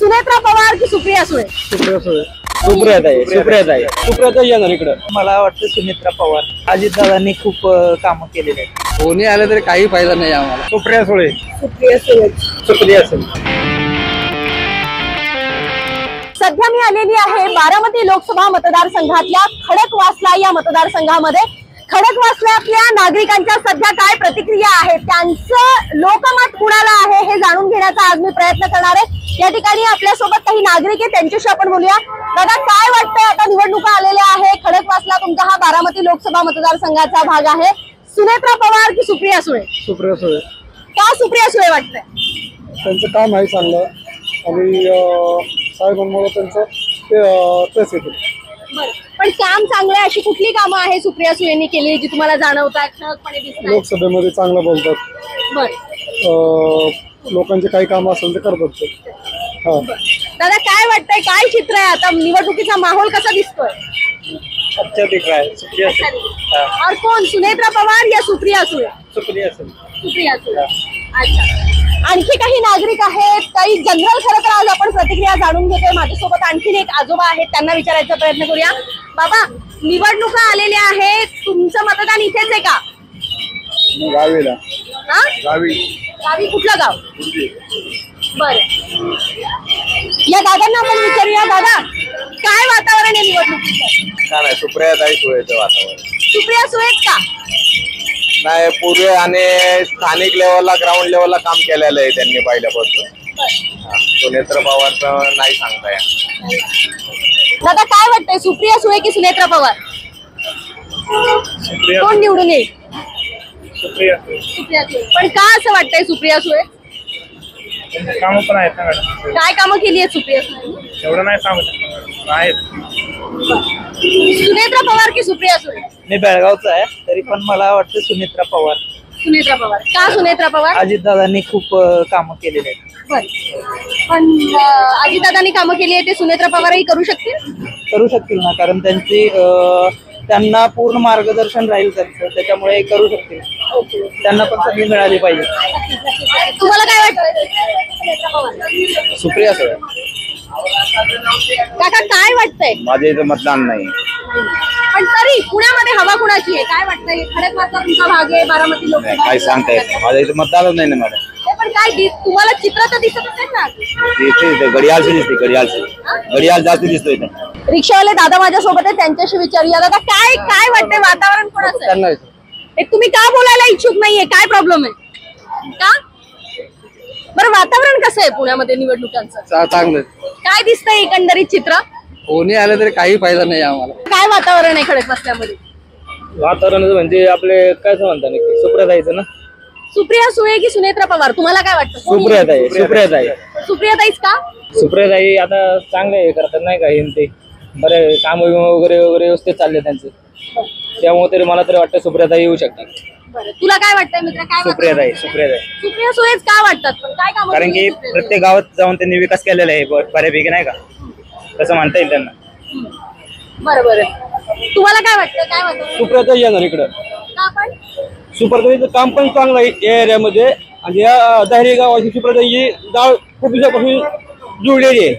सुनेत्रा पवार की सुप्रिया सुळे? सुप्रियाताई येणार इकडं. मला वाटतं सुनेत्रा पवार. अजितदादांनी खूप कामं केलेली आहेत. कोणी आलं तरी काही फायदा नाही आम्हाला. सुप्रिया सुळे. सुप्रिया सुळे. सध्या मी आलेली आहे बारामती लोकसभा मतदारसंघातल्या खडकवासला या मतदारसंघामध्ये. खडकवासल्यातल्या नागरिकांच्या सध्या काय प्रतिक्रिया आहेत, त्यांचं लोकमत कुणाला आहे हे जाणून घेण्याचा आज मी प्रयत्न करणार आहे. या ठिकाणी आपल्यासोबत काही नागरिक आहेत, त्यांच्याशी आपण बोलूया. दादा, काय वाटतंय, आता निवडणुका आलेल्या आहे, खडकवासला तुमचा हा बारामती लोकसभा मतदारसंघाचा भाग आहे. सुनेत्रा पवार की सुप्रिया सुळे? सुप्रिया सुळे. का सुप्रिया सुळे वाटतंय? त्यांचं काम आहे चांगलं आणि साहेबांमुळे त्यांचं तेच येते. पण काम चांगलं आहे अशी कुठली कामं आहे सुप्रिया सुळेंनी केली जी तुम्हाला जाणवतात, ठळकपणे दिसतात? लोकसभेमध्ये चांगलं बोलतात. बरं. लोकांचे काही काम असेल ते करतात ते. हा. दादा, काय वाटतंय, काय चित्र आहे आता, निवडणुकीचा माहोल कसा दिसतोय? अच्छा दिख रहा है. सुप्रिया सुळे. और कोण, सुनेत्रा पवार या सुप्रिया सुळे? सुप्रिया सुळे. सुप्रिया सुळे. अच्छा. आणखी काही नागरिक आहेत, काही जनरल खरं तर आज आपण प्रतिक्रिया जाणून घेतोय. माझ्यासोबत आणखीन एक आजोबा आहेत, त्यांना विचारायचा प्रयत्न करूया. बाबा, निवडणुका आलेल्या आहेत, तुमचं मतदान इथेच आहे का? गावीला. हा? गावी. गावी कुठलं गाव? बर. या दादांना आपण विचारूया. दादा, काय वातावरण आहे निवडणुकीचं? काय नाही, सुप्रियाताई सुळेचं वातावरण. सुप्रिया सुळेच का? नाही, पूर्वी आणि स्थानिक लेवलला, ग्राउंड लेवलला काम केलेलं आहे त्यांनी पहिल्यापासून. सुनेत्रा पवारचं नाही सांगता येत. दादा, काय वाटतंय, सुप्रिया सुळे की सुनेत्रा पवार? कोण निवडून येईल? सुप्रिया. सुप्रिया सुळे. पण का असं वाटतंय सुप्रिया सुळे? काम पण आहेत ना मॅडम. काय कामं केली आहेत सुप्रिया सुळे? एवढं नाही सांगत आहेत. सुनेत्रा पवार की सुप्रिया सुळे? मी बेळगावचा आहे, तरी पण मला वाटतं सुनेत्रा पवार. सुनेत्रा पवार. का सुनेत्रा पवार? अजितदादांनी खूप कामं केलेली आहेत. पण अजितदादांनी कामं केली आहे ते सुनेत्रा पवारही करू शकतील? करू शकतील ना, कारण त्यांना पूर्ण मार्गदर्शन राहील त्यांचं, त्याच्यामुळे करू शकतील. त्यांना पण संधी मिळाली पाहिजे. तुम्हाला काय वाटतं? सुप्रिया सुळे. काका, काय वाटतंय? माझे इथं मतदान नाही. पण तरी पुण्यामध्ये हवा कुणाची आहे काय वाटतंय? खडकवासला तुमचा भाग आहे, बारामती लोकसभा. काही सांगता येत नाही, माझ्या इथं मतदानच नाही ना मॅडम. पण काय तुम्हाला चित्र तर दिसत असेल ना? इथे घडियाळची दिसते, घडियाळ जास्त दिसतोय इथं. रिक्षावाले दादा माझ्यासोबत आहे, त्यांच्याशी विचारूया. दादा, काय काय वाटतंय, वातावरण कोणाचं आहे? तुम्ही का बोलायला इच्छुक नाहीये, काय प्रॉब्लेम आहे का? बरं, वातावरण कसं आहे पुण्यामध्ये निवडणुकांचं? चांगलं. काय दिसतंय एकंदरीत चित्र? कोणी आलं तरी काही फायदा नाही आम्हाला. काय वातावरण आहे खडकवासल्यामध्ये? वातावरण म्हणजे आपले काय म्हणतात ना, सुप्रियाताईचं ना. सुप्रिया सुळे की सुनेत्रा पवार, तुम्हाला काय वाटतं? सुप्रियाताई. सुप्रियाताईच का? सुप्रियाताई आता चांगले करतात नाही का, ते बरे काम वगैरे व्यवस्थित चालले त्यांचे, त्यामुळे तरी मला तरी वाटतं सुप्रियाताई येऊ शकतात. बरं, तुला काय वाटतंय मित्र? काय सुप्रियाताई. सुप्रिया सुळेच का वाटतात, पण काय काम? कारण की प्रत्येक गावात जाऊन त्यांनी विकास केलेला आहे बऱ्यापैकी, नाही का, तसं म्हणता येईल त्यांना. बरं बरं, तुम्हाला काय वाटतं, काय वाटतं? सुप्रियाताई येणार इकडं. का पण? सुप्रियाताईचं काम पण चांगलं आहे या एरियामध्ये, आणि या दाहरी गावाची सुप्रियाताईची डाळ खूप दिवसापासून जुळलेली आहे.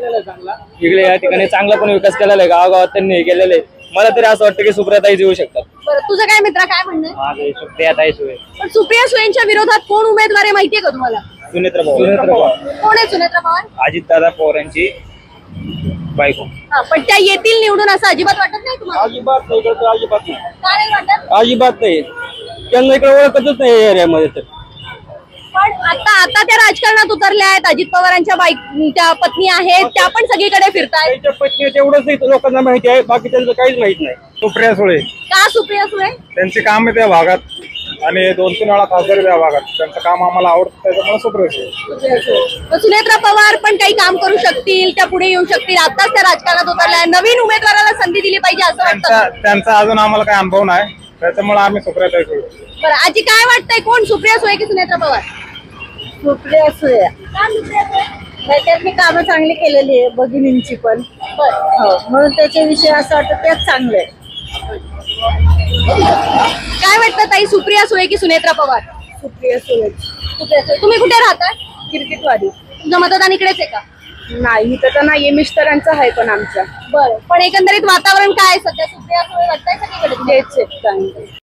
इकडे या ठिकाणी चांगला पण विकास केलेला आहे, गावागावात त्यांनी हे केलेलं आहे. मला तरी असं वाटतं की सुप्रियाताई येऊ शकतात. बरं, तुझं काय मित्र, काय म्हणणं? माझे सुप्रियाताई सुळे. पण सुप्रिया सुळेंच्या विरोधात कोण उमेदवार आहे माहितीये का तुम्हाला? सुनेत्रा पवार. कोण आहे सुनेत्रा पवार? अजितदादा पवार यांची बायको. पण त्या येतील निवडून असं अजिबात वाटत नाही तुम्हाला? अजिबात नाही, इकडे अजिबात नाही. का नाही वाटत? अजिबात नाही, त्यांना इकडे ओळखतच नाही या एरियामध्ये. तर पण आता त्या राजकारणात उतरल्या आहेत, अजित पवारांच्या त्या पत्नी आहेत, त्या पण सगळीकडे फिरतायत. त्यांच्या पत्नी तेवढंच लोकांना माहिती आहे, बाकी त्यांचं काहीच माहित नाही. सुप्रिया सुळे. का सुप्रिया सुळे? त्यांचे काम आहे त्या भागात आणि 2-3 वेळा खासदार त्या भागात, त्यांचं काम आम्हाला आवडतं, त्याच्यामुळे सुप्रिया सुळे. सुनेत्रा पवार पण काही काम करू शकतील, त्या पुढे येऊ शकतील, आताच त्या राजकारणात उतरल्या, नवीन उमेदवाराला संधी दिली पाहिजे असं वाटतं? त्यांचा अजून आम्हाला काही अनुभव नाही, त्याच्यामुळे आम्ही सुप्रियाताई सुळे. बरं, आजी काय वाटतंय, कोण, सुप्रिया सुळे की सुनेत्रा पवार? सुप्रिया सुळे. का सुप्रिया सुळे? त्यांनी कामं चांगली केलेली आहे, भगिनींची पण. हो, म्हणून त्याच्याविषयी असं वाटतं तेच चांगलं आहे. काय वाटतं ताई, सुप्रिया सुळे की सुनेत्रा पवार? सुप्रिया सुळे. सुप्रिया सुळे. तुम्ही कुठे राहताय? क्रिकेटवाडी. तुमचं मतदान इकडेच आहे का? नाही तर नाहीये, मिस्टरांचं आहे पण आमच्या. बरं, पण एकंदरीत वातावरण काय आहे सध्या? सुप्रिया सुळे वाटतंय सगळीकडे? तेच आहेत चांगले.